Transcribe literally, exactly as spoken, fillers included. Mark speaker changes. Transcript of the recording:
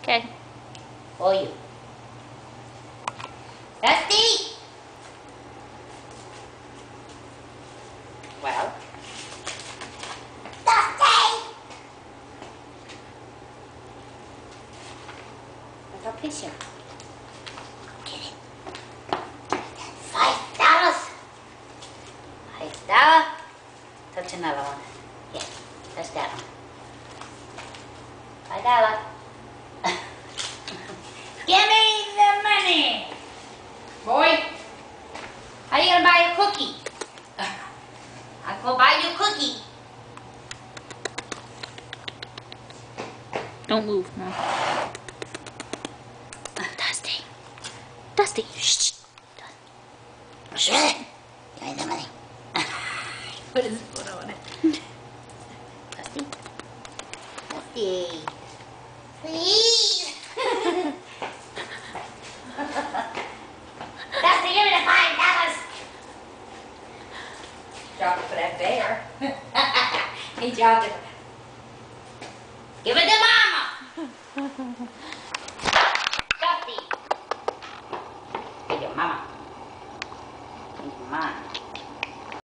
Speaker 1: Okay.
Speaker 2: Or you. Dusty! Well. Dusty! Let's go fishing. Get it. Five dollars. Five dollars. Touch another one. Yeah, that's that one. Five dollars. Give me the money, boy. How you gonna buy a cookie? I'll go buy you a cookie.
Speaker 1: Don't move, no. Dusty. Dusty. Shh.
Speaker 2: Shh. Give me the money. What is going on? Dusty. Dusty. Please. Dusty, give me the five dollars. Dropped it for that bear. He dropped it. Give it to Mama. Dusty. Give it to Mama. Give it to Mama.